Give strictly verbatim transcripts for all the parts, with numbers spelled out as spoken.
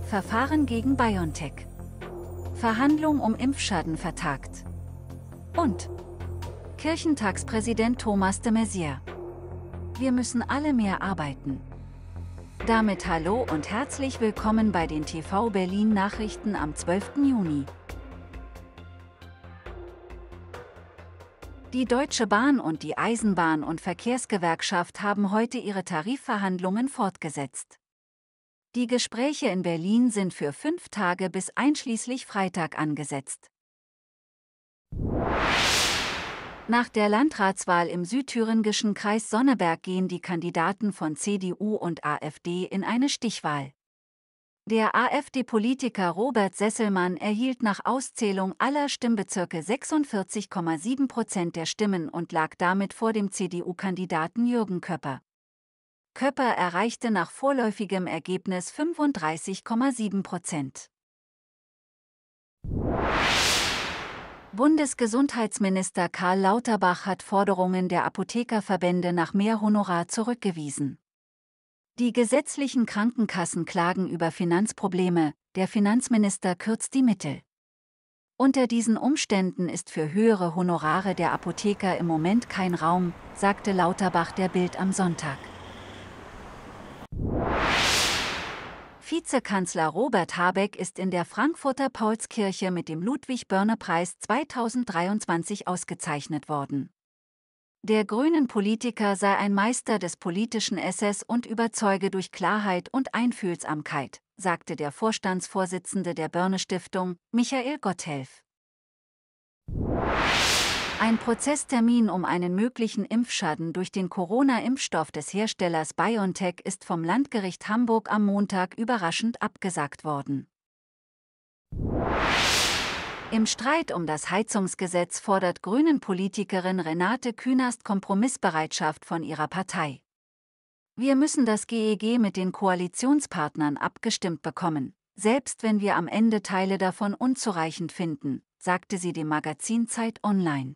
Verfahren gegen BioNTech. Verhandlung um Impfschaden vertagt. Und Kirchentagspräsident Thomas de Maizière. Wir müssen alle mehr arbeiten. Damit hallo und herzlich willkommen bei den T V Berlin Nachrichten am zwölften Juni. Die Deutsche Bahn und die Eisenbahn- und Verkehrsgewerkschaft haben heute ihre Tarifverhandlungen fortgesetzt. Die Gespräche in Berlin sind für fünf Tage bis einschließlich Freitag angesetzt. Nach der Landratswahl im südthüringischen Kreis Sonneberg gehen die Kandidaten von C D U und AfD in eine Stichwahl. Der AfD-Politiker Robert Sesselmann erhielt nach Auszählung aller Stimmbezirke sechsundvierzig Komma sieben Prozent der Stimmen und lag damit vor dem C D U-Kandidaten Jürgen Köpper. Köpper erreichte nach vorläufigem Ergebnis fünfunddreißig Komma sieben Prozent. Bundesgesundheitsminister Karl Lauterbach hat Forderungen der Apothekerverbände nach mehr Honorar zurückgewiesen. Die gesetzlichen Krankenkassen klagen über Finanzprobleme, der Finanzminister kürzt die Mittel. Unter diesen Umständen ist für höhere Honorare der Apotheker im Moment kein Raum, sagte Lauterbach der Bild am Sonntag. Vizekanzler Robert Habeck ist in der Frankfurter Paulskirche mit dem Ludwig-Börne-Preis zweitausenddreiundzwanzig ausgezeichnet worden. Der grünen Politiker sei ein Meister des politischen Esses und überzeuge durch Klarheit und Einfühlsamkeit, sagte der Vorstandsvorsitzende der Börne-Stiftung, Michael Gotthelf. Ein Prozesstermin um einen möglichen Impfschaden durch den Corona-Impfstoff des Herstellers BioNTech ist vom Landgericht Hamburg am Montag überraschend abgesagt worden. Im Streit um das Heizungsgesetz fordert Grünen-Politikerin Renate Künast Kompromissbereitschaft von ihrer Partei. Wir müssen das G E G mit den Koalitionspartnern abgestimmt bekommen, selbst wenn wir am Ende Teile davon unzureichend finden, sagte sie dem Magazin Zeit Online.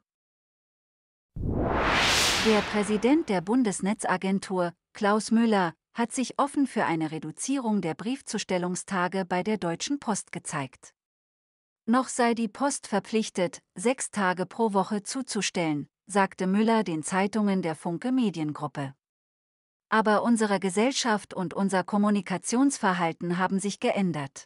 Der Präsident der Bundesnetzagentur, Klaus Müller, hat sich offen für eine Reduzierung der Briefzustellungstage bei der Deutschen Post gezeigt. Noch sei die Post verpflichtet, sechs Tage pro Woche zuzustellen, sagte Müller den Zeitungen der Funke Mediengruppe. Aber unsere Gesellschaft und unser Kommunikationsverhalten haben sich geändert.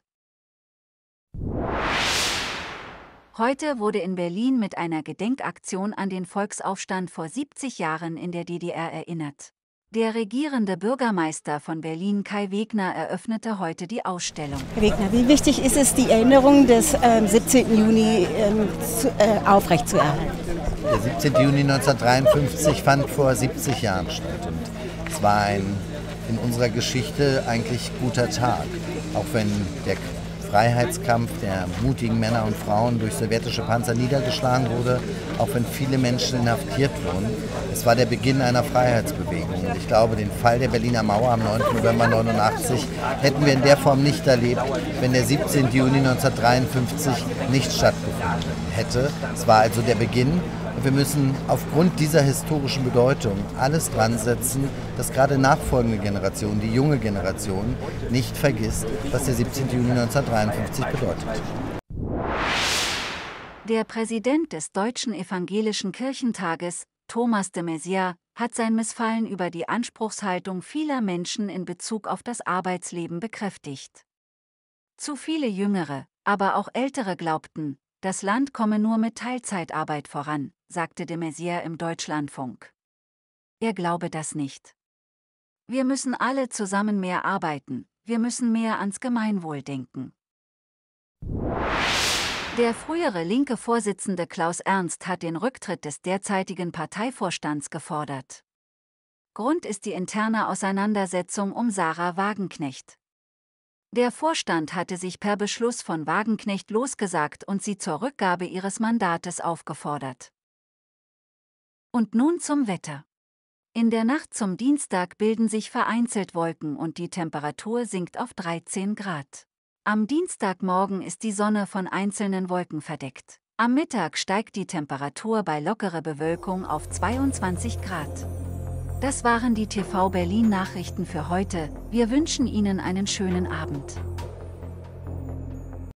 Heute wurde in Berlin mit einer Gedenkaktion an den Volksaufstand vor siebzig Jahren in der D D R erinnert. Der regierende Bürgermeister von Berlin, Kai Wegner, eröffnete heute die Ausstellung. Herr Wegner, wie wichtig ist es, die Erinnerung des ähm, siebzehnten Juni ähm, zu, äh, aufrechtzuerhalten? Der siebzehnten Juni neunzehnhundertdreiundfünfzig fand vor siebzig Jahren statt. Und es war ein in unserer Geschichte eigentlich guter Tag, auch wenn der Freiheitskampf der mutigen Männer und Frauen durch sowjetische Panzer niedergeschlagen wurde, auch wenn viele Menschen inhaftiert wurden. Es war der Beginn einer Freiheitsbewegung. Und ich glaube, den Fall der Berliner Mauer am neunten November neunzehnhundertneunundachtzig hätten wir in der Form nicht erlebt, wenn der siebzehnten Juni neunzehnhundertdreiundfünfzig nicht stattgefunden hätte. Es war also der Beginn. Und wir müssen aufgrund dieser historischen Bedeutung alles dran setzen, dass gerade nachfolgende Generationen, die junge Generation, nicht vergisst, was der siebzehnten Juni neunzehnhundertdreiundfünfzig bedeutet. Der Präsident des Deutschen Evangelischen Kirchentages, Thomas de Maizière, hat sein Missfallen über die Anspruchshaltung vieler Menschen in Bezug auf das Arbeitsleben bekräftigt. Zu viele Jüngere, aber auch Ältere glaubten, das Land komme nur mit Teilzeitarbeit voran, sagte de Maizière im Deutschlandfunk. Er glaube das nicht. Wir müssen alle zusammen mehr arbeiten, wir müssen mehr ans Gemeinwohl denken. Der frühere linke Vorsitzende Klaus Ernst hat den Rücktritt des derzeitigen Parteivorstands gefordert. Grund ist die interne Auseinandersetzung um Sarah Wagenknecht. Der Vorstand hatte sich per Beschluss von Wagenknecht losgesagt und sie zur Rückgabe ihres Mandates aufgefordert. Und nun zum Wetter. In der Nacht zum Dienstag bilden sich vereinzelt Wolken und die Temperatur sinkt auf dreizehn Grad. Am Dienstagmorgen ist die Sonne von einzelnen Wolken verdeckt. Am Mittag steigt die Temperatur bei lockerer Bewölkung auf zweiundzwanzig Grad. Das waren die T V Berlin Nachrichten für heute. Wir wünschen Ihnen einen schönen Abend.